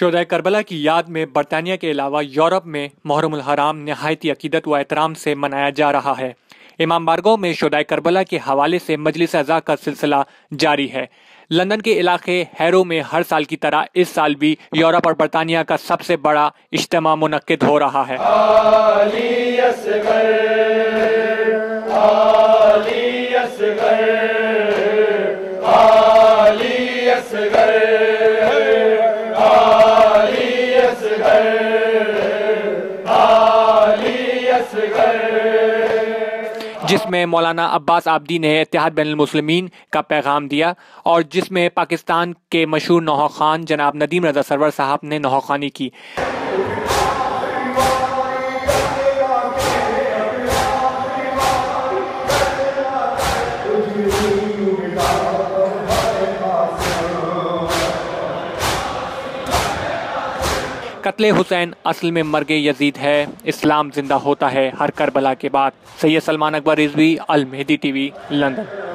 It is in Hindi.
शोहदाए करबला की याद में बरतानिया के अलावा यूरोप में मुहर्रमुल हराम नहायती अकीदत व एहतराम से मनाया जा रहा है। इमाम बारगाह में शोहदाए करबला के हवाले से मजलिस अज़ा का सिलसिला जारी है। लंदन के इलाके हैरो में हर साल की तरह इस साल भी यूरोप और बरतानिया का सबसे बड़ा इज्तिमा मुनक्किद हो रहा है। जिसमें मौलाना अब्बास आबदी ने इत्तेहाद बैनुल मुस्लिमीन का पैगाम दिया और जिसमें पाकिस्तान के मशहूर नौहा खान जनाब नदीम रज़ा सरवर साहब ने नौहा खानी की। कत्ले हुसैन असल में मर्गे यजीद है, इस्लाम जिंदा होता है हर करबला के बाद। Syed Salman Akbar Rizvi, Al Mehdi TV, London.